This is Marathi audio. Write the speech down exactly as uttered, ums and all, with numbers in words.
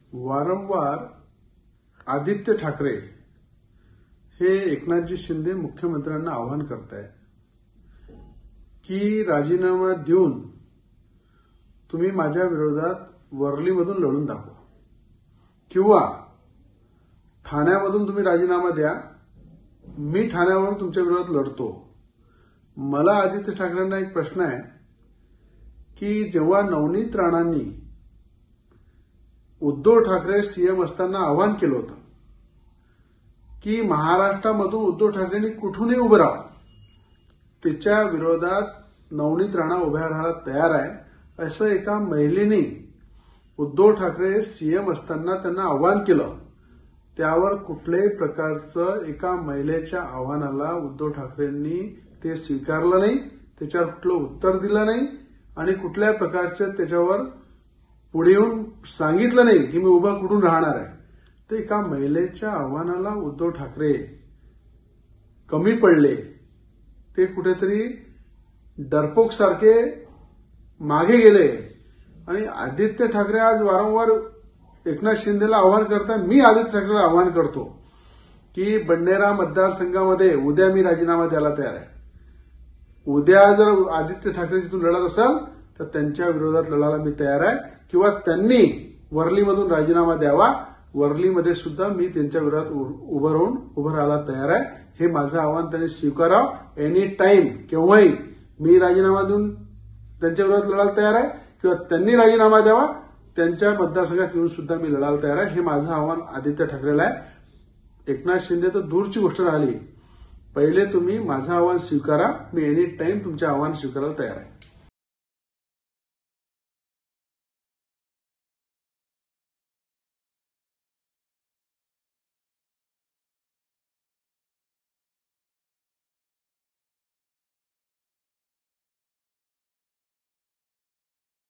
वारंवार आदित्य ठाकरे हे एकनाथजी शिंदे मुख्यमंत्र्यांना आवाहन करतायत की राजीनामा देऊन तुम्ही माझ्या विरोधात वर्लीमधून लढून दाखवा किंवा ठाण्यामधून तुम्ही राजीनामा द्या, मी ठाण्यावरून तुमच्या विरोधात लढतो। मला आदित्य ठाकरेंना एक प्रश्न आहे की जेव्हा नवनीत राणांनी उद्धव ठाकरे सीएम असताना आवाहन केलं होतं की महाराष्ट्रामधून उद्धव ठाकरेंनी कुठूनही उभं राहावं, त्याच्या विरोधात नवनीत राणा उभ्या राहायला तयार आहे, असं एका महिलेने उद्धव ठाकरे सीएम असताना त्यांना आवाहन केलं। त्यावर कुठल्याही प्रकारचं एका महिलेच्या आव्हानाला उद्धव ठाकरेंनी ते स्वीकारलं नाही, त्याच्यावर कुठलं उत्तर दिलं नाही आणि कुठल्या प्रकारचं त्याच्यावर पुढे येऊन सांगितलं नाही की मी उभा कुठून राहणार आहे। तर एका महिलेच्या आव्हानाला उद्धव ठाकरे कमी पडले, ते कुठेतरी डरपोक सारखे मागे गेले आणि आदित्य ठाकरे आज वारंवार एकनाथ शिंदेला आवाहन करतात। मी आदित्य ठाकरेला आवाहन करतो की बंडेरा मतदारसंघामध्ये उद्या मी राजीनामा द्यायला तयार आहे। उद्या जर आदित्य ठाकरे तिथून लढत असाल तर त्यांच्या विरोधात लढायला मी तयार आहे किंवा त्यांनी वर्लीमधून राजीनामा द्यावा, वर्लीमध्ये सुद्धा मी त्यांच्या विरोधात उभं राहून उभं राहायला तयार आहे। हे माझं आव्हान त्यांनी स्वीकारावं। एनी टाइम केव्हाही मी राजीनामा देऊन त्यांच्या विरोधात लढायला तयार आहे किंवा त्यांनी राजीनामा द्यावा, त्यांच्या मतदारसंघात येऊन सुद्धा मी लढायला तयार आहे। हे माझं आव्हान आदित्य ठाकरेला आहे। एकनाथ शिंदे तर दूरची गोष्ट राहिली, पहिले तुम्ही माझं आव्हान स्वीकारा, मी एनी टाइम तुमचे आव्हान स्वीकारायला तयार आहे।